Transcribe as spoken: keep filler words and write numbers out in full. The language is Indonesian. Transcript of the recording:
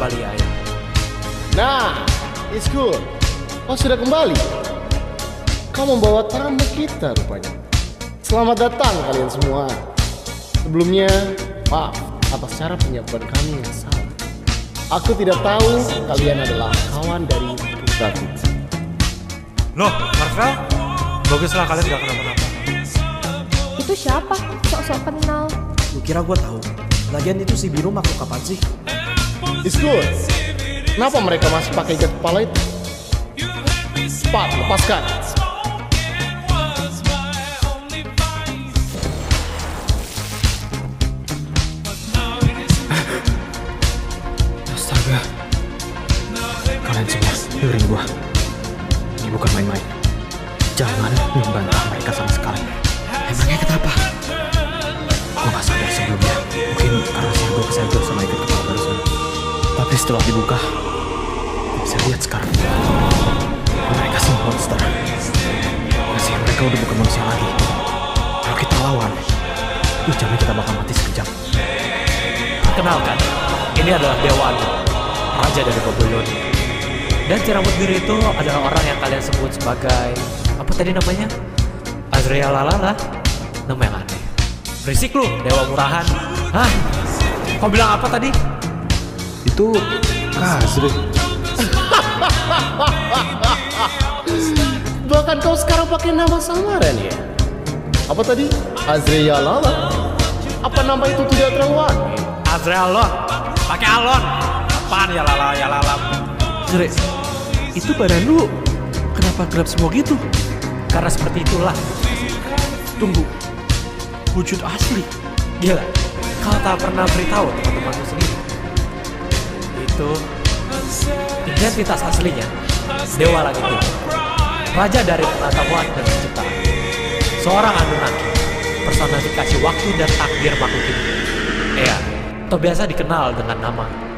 kembali ayah. Nah, it's good. Kau sudah kembali. Kau membawa tamu kita rupanya. Selamat datang kalian semua. Sebelumnya, maaf atas cara penyapuan kami yang salah. Aku tidak tahu kalian adalah kawan dari putraku. Loh, Marvel? Baguslah kalian gak kenapa-napa. Itu siapa? Sok-sok kenal. Lu kira gue tahu? Lagian itu si biru makhluk kapan sih? It's good. Kenapa mereka masih pakai ikat kepala itu? Cepat, lepaskan. Astaga. Kalian semua dengerin gua. Ini bukan main-main. Jangan membantah mereka sama sekali. Emangnya kenapa? Gua gak sadar sebelumnya. Mungkin karena sih gua kesentuh sama ikat kepala barusan. Tapi setelah dibuka, gua bisa lihat sekarang. Mereka semua monster. Masih mereka udah bukan manusia lagi. Kalau kita lawan, gue jamin kita bakal mati sekejap. Perkenalkan, ini adalah Dewa Agung, raja dari Babilonia. Dan si rambut biru itu adalah orang yang kalian sebut sebagai apa tadi namanya? Azrael Lalala. Nama yang aneh. Berisik lu, dewa murahan. Hah? Kau bilang apa tadi? Itu Kazri. Bahkan kau sekarang pakai nama samaran ya? Apa tadi? Azrael Lala? Apa nama itu tidak terlalu aneh? Azrael Lon, pakai Alon. Apaan ya lala ya lala? Zre, itu badan lu kenapa gelap semua gitu? Karena seperti itulah. Tunggu, wujud asli. Gila, kau tak pernah beritahu teman-temanmu sendiri. Itu identitas aslinya Dewa Langit Timur, raja dari pengetahuan dan penciptaan, seorang Anunnaki, personifikasi waktu dan takdir makhluk hidup. Ea, atau biasa dikenal dengan nama